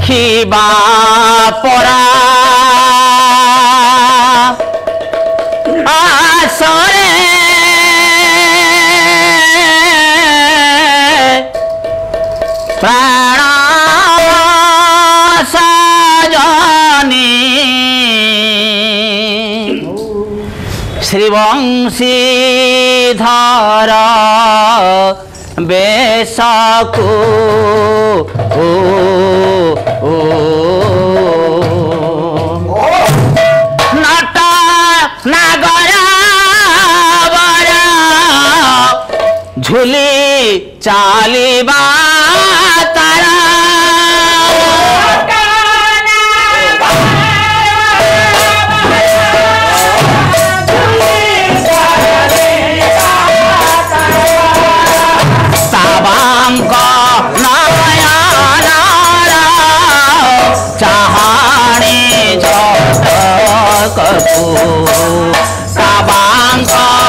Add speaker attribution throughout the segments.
Speaker 1: देखिबा परा आसरे प्राण साजनी श्रीवंशीधर बेसको नट नागर झुली चालिबा तारा साबांक नयनारा चाहाणी झटकू साबांक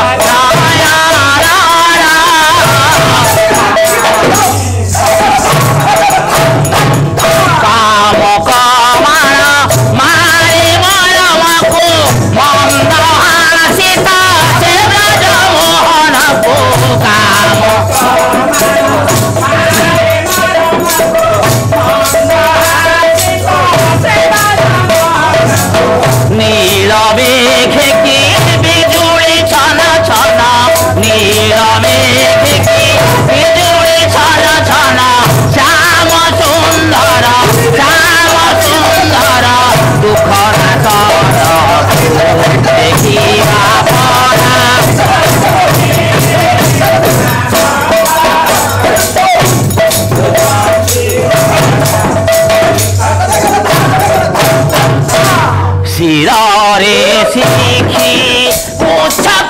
Speaker 1: काम कमाण मारी मरमको मंद हासिता से ब्रजमोहन को काम नील मेघ की बिजुली छन छन नील मेघ की बिजुली छन छन श्याम सुंदर दुख देखिबा परा शिरे शिखी पोछक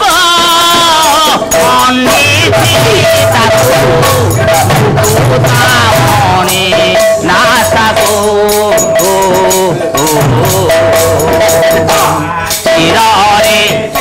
Speaker 1: मणि नाथको शिरे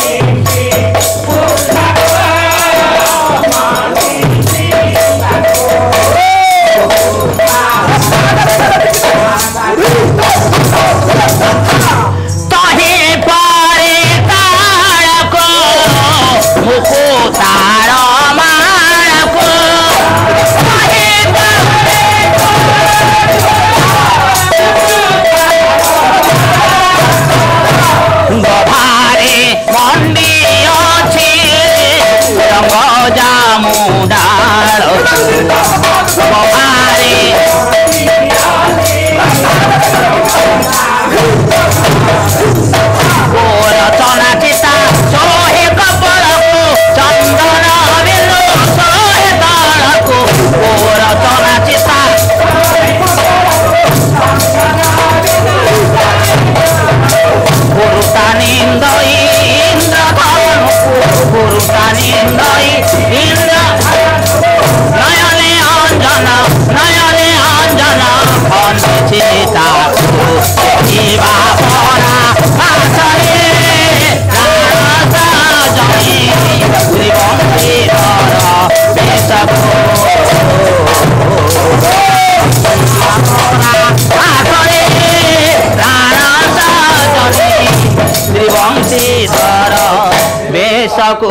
Speaker 1: बेसको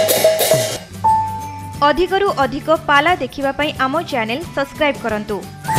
Speaker 2: अधिकरु अधिक पाला देखिबा पई आमो चैनल सब्सक्राइब करंतु।